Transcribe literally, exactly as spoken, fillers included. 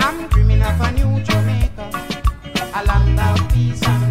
I'm dreaming of a new Jamaica, a land of peace and